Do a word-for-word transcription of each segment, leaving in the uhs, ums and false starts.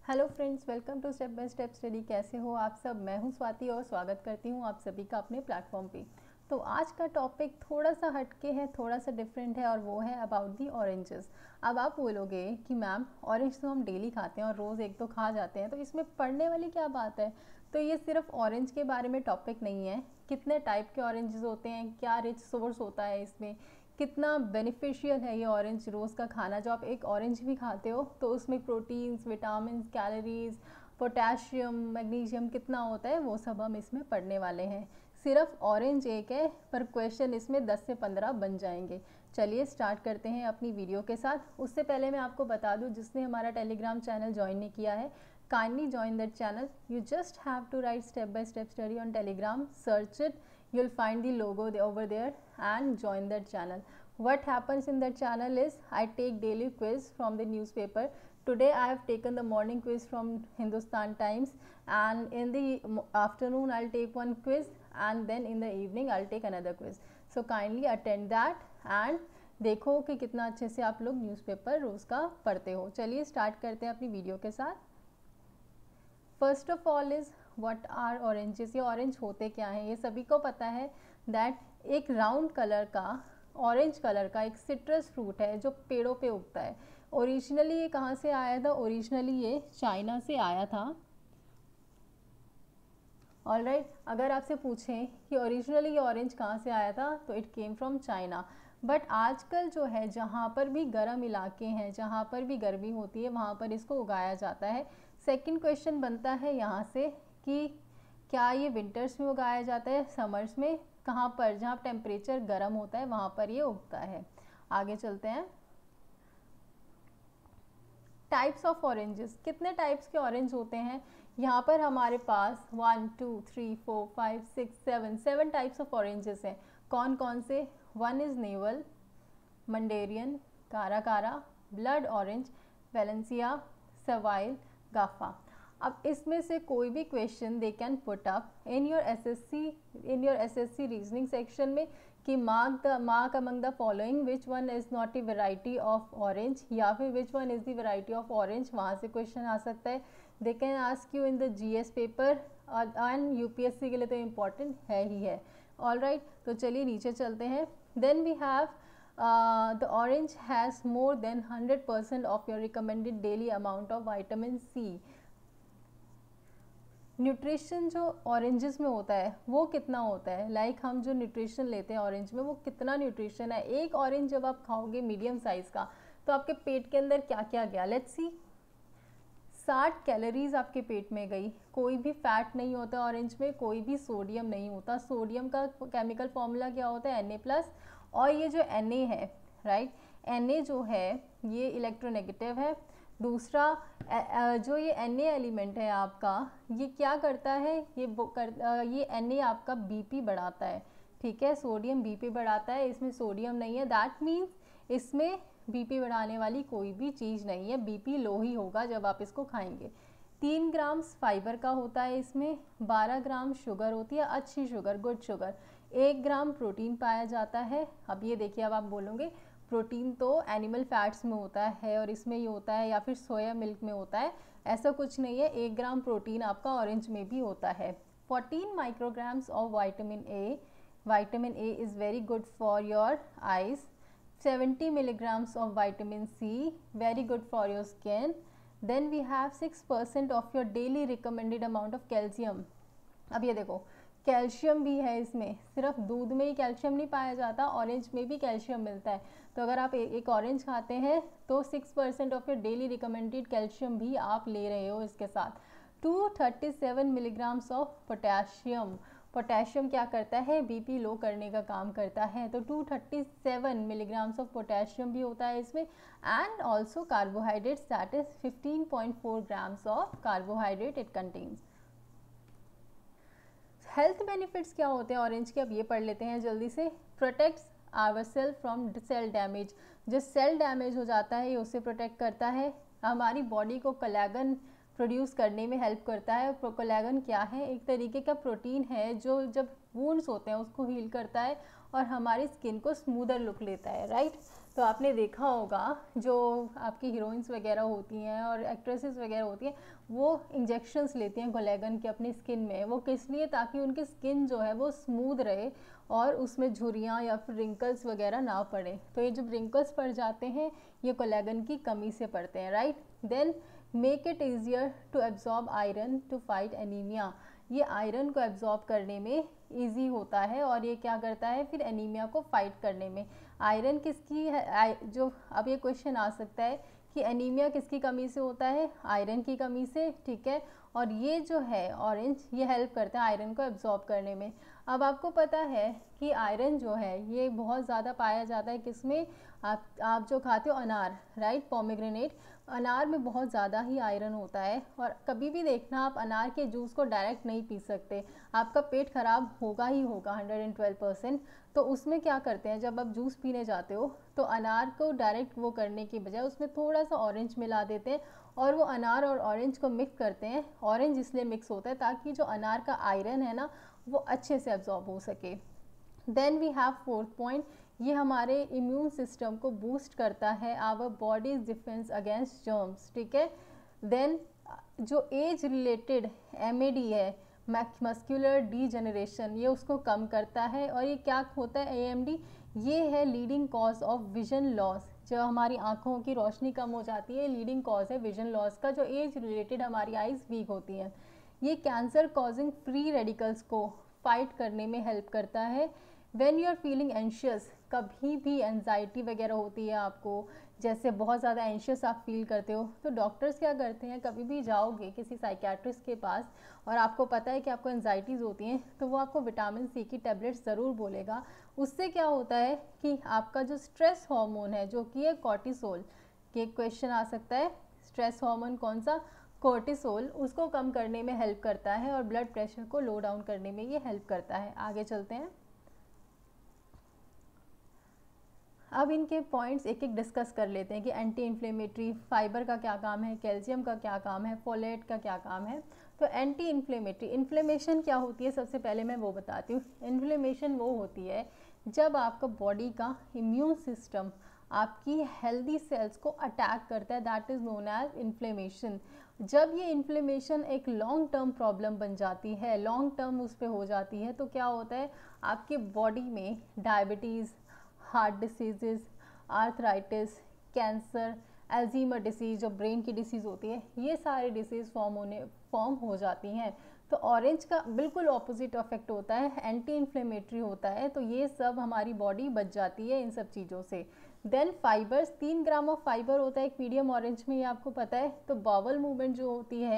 Hello friends, welcome to step by step study. कैसे हो आप सब? मैं हूं स्वाति और स्वागत करती हूं आप सभी का अपने प्लेटफॉर्म पे। तो आज का टॉपिक थोड़ा सा हटके है, थोड़ा सा डिफरेंट है और वो है अबाउट दी ऑरेंजेस। अब आप बोलोगे कि मैम ऑरेंज तो हम डेली खाते हैं और रोज़ एक तो खा जाते हैं, तो इसमें पढ़ने वाली क्या बात है? तो ये सिर्फ ऑरेंज के बारे में टॉपिक नहीं है। कितने टाइप के ऑरेंजेस होते हैं, क्या रिच सोर्स होता है इसमें, कितना बेनिफिशियल है ये ऑरेंज रोज़ का खाना। जो आप एक ऑरेंज भी खाते हो तो उसमें proteins, vitamin, calories, potassium, magnesium कितना होता है, वो सब हम इसमें पढ़ने वाले हैं। सिर्फ ऑरेंज एक है पर क्वेश्चन इसमें दस से पंद्रह बन जाएंगे। चलिए स्टार्ट करते हैं अपनी वीडियो के साथ। उससे पहले मैं आपको बता दूं, जिसने हमारा टेलीग्राम चैनल ज्वाइन नहीं किया है, kindly join that channel. You just have to write step by step study on Telegram, search it, you'll find the logo over there and join that channel. What happens in that channel is I take daily quiz from the newspaper. Today I have taken the morning quiz from Hindustan Times, and in the afternoon I'll take one quiz, and then in the evening I'll take another quiz. So kindly attend that and देखो कि कितना अच्छे से आप लोग newspaper रोज़ का पढ़ते हो। चलिए स्टार्ट करते हैं अपनी वीडियो के साथ। First of all is what are oranges. ये ऑरेंज होते क्या हैं? ये सभी को पता है दैट एक राउंड कलर का ऑरेंज कलर का एक सिट्रस फ्रूट है जो पेड़ों पे उगता है। ओरिजिनली ये कहाँ से आया था? ओरिजिनली ये चाइना से आया था। ऑलराइट right, अगर आपसे पूछें कि ओरिजिनली ये ऑरेंज कहाँ से आया था तो it came from China. But आजकल जो है, जहाँ पर भी गर्म इलाके हैं, जहाँ पर भी गर्मी होती है, वहाँ पर इसको उगाया जाता है। सेकंड क्वेश्चन बनता है यहाँ से कि क्या ये विंटर्स में उगाया जाता है, समर्स में? कहाँ पर? जहाँ टेम्परेचर गर्म होता है वहाँ पर ये उगता है। आगे चलते हैं। Types of oranges. कितने टाइप्स के ऑरेंज होते हैं? यहाँ पर हमारे पास one two three four five six seven seven types of oranges हैं। कौन कौन से? One is naval, mandarin, cara cara, blood orange, Valencia, Seville, Jaffa. अब इसमें से कोई भी question they can put up in your SSC in your SSC reasoning section में कि mark the mark among the following which one is not a variety of orange, या फिर which one is the variety of orange. वहाँ से question आ सकता है। They can ask you in the GS paper and UPSC के लिए तो इम्पॉर्टेंट है ही है। ऑल राइट right, तो चलिए नीचे चलते हैं। Then we have the orange has more than hundred percent of your recommended daily amount of vitamin C. Nutrition जो ऑरेंजेस में होता है वो कितना होता है? लाइक like हम जो न्यूट्रिशन लेते हैं ऑरेंज में, वो कितना न्यूट्रिशन है? एक ऑरेंज जब आप खाओगे मीडियम साइज़ का, तो आपके पेट के अंदर क्या क्या गया? Let's see. साठ कैलोरीज आपके पेट में गई। कोई भी फैट नहीं होता ऑरेंज में, कोई भी सोडियम नहीं होता। सोडियम का केमिकल फॉर्मूला क्या होता है? N A plus. और ये जो एन ए है, राइट, एन ए जो है ये इलेक्ट्रोनेगेटिव है। दूसरा, जो ये एन ए एलिमेंट है आपका, ये क्या करता है? ये कर, ये एन ए आपका बीपी बढ़ाता है। ठीक है, सोडियम बीपी बढ़ाता है, इसमें सोडियम नहीं है। दैट मीन्स इसमें बीपी बढ़ाने वाली कोई भी चीज़ नहीं है। बीपी लो ही होगा जब आप इसको खाएंगे। तीन ग्राम फाइबर का होता है इसमें, बारह ग्राम शुगर होती है, अच्छी शुगर, गुड शुगर। एक ग्राम प्रोटीन पाया जाता है। अब ये देखिए, अब आप बोलोगे प्रोटीन तो एनिमल फैट्स में होता है और इसमें ही होता है, या फिर सोया मिल्क में होता है। ऐसा कुछ नहीं है, एक ग्राम प्रोटीन आपका ऑरेंज में भी होता है। Fourteen micrograms of vitamin A. Vitamin A is very good for your eyes. seventy milligrams of vitamin C, very good for your skin. Then we have six percent of your daily recommended amount of calcium. अब ये देखो, calcium भी है इसमें। सिर्फ दूध में ही calcium नहीं पाया जाता, ऑरेंज में भी कैल्शियम मिलता है। तो अगर आप एक ऑरेंज खाते हैं तो six percent of your daily recommended calcium भी आप ले रहे हो इसके साथ। Two thirty seven milligrams of potassium. Potassium क्या करता है? बीपी लो करने का काम करता है। तो two thirty seven milligrams of potassium भी होता है इसमें। And also carbohydrates, that is fifteen point four grams of carbohydrate it contains. Health benefits क्या होते हैं ऑरेंज के? अब ये पढ़ लेते हैं जल्दी से। Protects our cell from cell damage. जो सेल डैमेज हो जाता है ये उससे प्रोटेक्ट करता है। हमारी बॉडी को कोलेजन प्रोड्यूस करने में हेल्प करता है। कोलेजन क्या है? एक तरीके का प्रोटीन है जो जब वुंड्स होते हैं उसको हील करता है और हमारी स्किन को स्मूदर लुक लेता है, राइट। तो आपने देखा होगा जो आपकी हीरोइंस वगैरह होती हैं और एक्ट्रेसेस वगैरह होती हैं, वो इंजेक्शंस लेती हैं कोलेजन के अपनी स्किन में। वो किस लिए? ताकि उनकी स्किन जो है वो स्मूथ रहे और उसमें झुर्रियाँ या फिर रिंकल्स वगैरह ना पड़े। तो ये जब रिंकल्स पड़ जाते हैं ये कोलेजन की कमी से पड़ते हैं, right. Then make it easier to absorb iron to fight anaemia. ये आयरन को एब्जॉर्ब करने में ईजी होता है और ये क्या करता है फिर एनीमिया को फाइट करने में। आयरन किसकी है? जो अब ये क्वेश्चन आ सकता है कि एनीमिया किसकी कमी से होता है? आयरन की कमी से, ठीक है। और ये जो है ऑरेंज ये हेल्प करता है आयरन को एब्जॉर्ब करने में। अब आपको पता है कि आयरन जो है ये बहुत ज़्यादा पाया जाता है किसमें? आप आप जो खाते हो अनार, राइट, पोमेग्रेनेट, अनार में बहुत ज़्यादा ही आयरन होता है। और कभी भी देखना आप अनार के जूस को डायरेक्ट नहीं पी सकते, आपका पेट खराब होगा ही होगा हंड्रेड एंड ट्वेल्व परसेंट। तो उसमें क्या करते हैं, जब आप जूस पीने जाते हो तो अनार को डायरेक्ट वो करने की बजाय उसमें थोड़ा सा ऑरेंज मिला देते हैं और वो अनार और ऑरेंज को मिक्स करते हैं। ऑरेंज इसलिए मिक्स होता है ताकि जो अनार का आयरन है ना वो अच्छे से एब्जॉर्ब हो सके। Then we have fourth point, ये हमारे इम्यून सिस्टम को बूस्ट करता है, our body's defence against germs, ठीक है। देन जो age related A M D है, मस्कुलर डीजेनरेशन, ये उसको कम करता है। और ये क्या होता है ए एम डी? ये है leading cause of vision loss. जो हमारी आँखों की रोशनी कम हो जाती है, लीडिंग कॉज है विजन लॉस का, जो एज रिलेटेड हमारी आइज़ वीक होती हैं। ये कैंसर कॉजिंग फ्री रेडिकल्स को फाइट करने में हेल्प करता है। When you are feeling anxious, कभी भी एंजाइटी वगैरह होती है आपको, जैसे बहुत ज़्यादा एंशियस आप फील करते हो, तो डॉक्टर्स क्या करते हैं, कभी भी जाओगे किसी साइकियाट्रिस्ट के पास और आपको पता है कि आपको एंजाइटीज़ होती हैं, तो वो आपको विटामिन सी की टेबलेट्स ज़रूर बोलेगा। उससे क्या होता है कि आपका जो स्ट्रेस हार्मोन है जो कि है कॉर्टिसोल, कि क्वेश्चन आ सकता है स्ट्रेस हार्मोन कौन सा? कोर्टिसोल, उसको कम करने में हेल्प करता है और ब्लड प्रेशर को लो डाउन करने में ये हेल्प करता है। आगे चलते हैं, अब इनके पॉइंट्स एक एक डिस्कस कर लेते हैं कि एंटी इन्फ्लेमेटरी, फाइबर का क्या काम है, कैल्शियम का क्या काम है, फोलेट का क्या काम है। तो एंटी इन्फ्लेमेटरी, इन्फ्लेमेशन क्या होती है सबसे पहले मैं वो बताती हूँ। इन्फ्लेमेशन वो होती है जब आपका बॉडी का इम्यून सिस्टम आपकी हेल्दी सेल्स को अटैक करता है, that is known as inflammation. जब ये इन्फ्लेमेशन एक लॉन्ग टर्म प्रॉब्लम बन जाती है, लॉन्ग टर्म उस पर हो जाती है, तो क्या होता है आपके बॉडी में diabetes, heart disease, arthritis, cancer, Alzheimer disease जो ब्रेन की डिसीज़ होती है, ये सारे डिसीज़ फॉर्म होने फॉर्म हो जाती हैं। तो ऑरेंज का बिल्कुल ऑपोजिट इफेक्ट होता है, एंटी इन्फ्लेमेटरी होता है। तो ये सब हमारी बॉडी बच जाती है इन सब चीज़ों से। देन फाइबर्स, तीन ग्राम ऑफ फाइबर होता है एक मीडियम ऑरेंज में, ये आपको पता है। तो बावल मूवमेंट जो होती है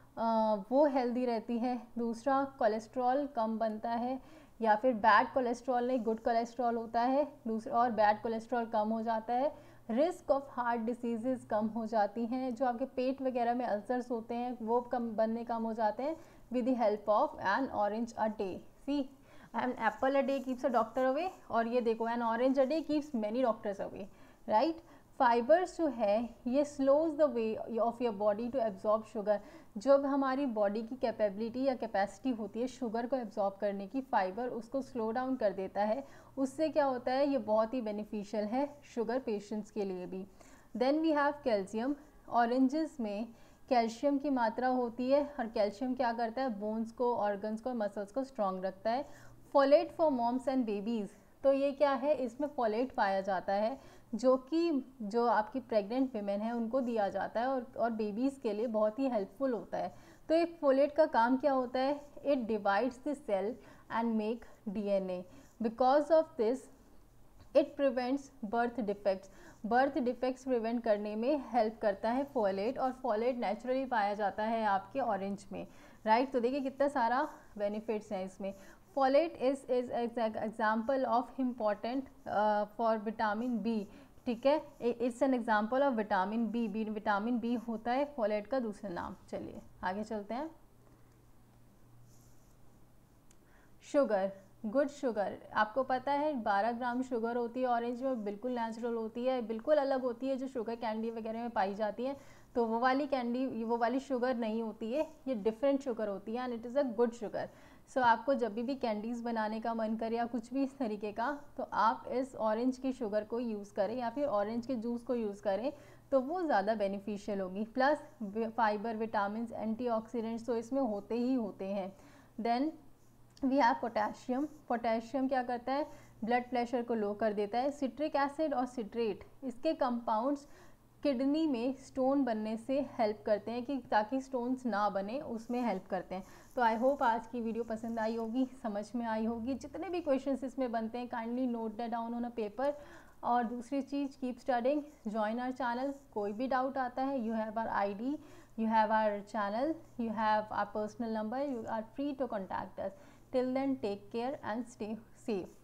आ, वो हेल्दी रहती है। दूसरा, कोलेस्ट्रॉल कम बनता है, या फिर बैड कोलेस्ट्रॉल नहीं गुड कोलेस्ट्रॉल होता है दूसरा, और बैड कोलेस्ट्रॉल कम हो जाता है। रिस्क ऑफ हार्ट डिसीजेज कम हो जाती हैं, जो आपके पेट वगैरह में अल्सर्स होते हैं वो कम बनने कम हो जाते हैं with the help of an orange a day. See, an apple a day keeps a doctor away, और ये देखो an orange a day keeps many doctors away, right. Fibres जो है ये slows the way of your body to absorb sugar. जब हमारी body की capability या कैपेसिटी होती है शुगर को एब्जॉर्ब करने की, फाइबर उसको स्लो डाउन कर देता है। उससे क्या होता है, ये बहुत ही बेनिफिशियल है शुगर पेशेंट्स के लिए भी। Then we have calcium, oranges में कैल्शियम की मात्रा होती है, और कैल्शियम क्या करता है, बोन्स को, ऑर्गन्स को, मसल्स को स्ट्रॉन्ग रखता है। Folate for moms and babies, तो ये क्या है, इसमें फोलेट पाया जाता है जो कि जो आपकी प्रेग्नेंट वीमेन है उनको दिया जाता है, और और बेबीज़ के लिए बहुत ही हेल्पफुल होता है। तो एक फोलेट का काम क्या होता है, it divides the cell and make DNA. Because of this it prevents birth defects, birth defects prevent करने में हेल्प करता है फोलेट, और फोलेट नेचुरली पाया जाता है आपके ऑरेंज में, राइट। तो देखिए कितना सारा बेनिफिट्स हैं इसमें। Folate is is example of important for vitamin B, ठीक है, it's an example of vitamin B. B vitamin B होता है फोलेट का दूसरा नाम। चलिए आगे चलते हैं। शुगर, गुड शुगर, आपको पता है बारह ग्राम शुगर होती है ऑरेंज में, बिल्कुल नेचुरल होती है, बिल्कुल अलग होती है जो शुगर कैंडी वगैरह में पाई जाती है। तो वो वाली कैंडी, वो वाली शुगर नहीं होती है, ये डिफरेंट शुगर होती है, and it is a good sugar. So so, आपको जब भी कैंडीज़ बनाने का मन करे या कुछ भी इस तरीके का, तो आप इस ऑरेंज की शुगर को यूज़ करें या फिर ऑरेंज के जूस को यूज़ करें, तो वो ज़्यादा बेनिफिशियल होगी। प्लस फाइबर, विटामिन, एंटीऑक्सीडेंट्स तो इसमें होते ही होते हैं। Then we have potassium. Potassium क्या करता है, ब्लड प्रेशर को लो कर देता है। सिट्रिक एसिड और सिट्रेट, इसके कंपाउंड्स किडनी में स्टोन बनने से हेल्प करते हैं, कि ताकि स्टोन्स ना बने, उसमें हेल्प करते हैं। तो आई होप आज की वीडियो पसंद आई होगी, समझ में आई होगी। जितने भी क्वेश्चंस इसमें बनते हैं kindly note that down on a paper. और दूसरी चीज़, keep studying, join our channel. कोई भी डाउट आता है, you have our I D, you have our channel, you have our personal number, you are free to contact us. Till then, take care and stay safe.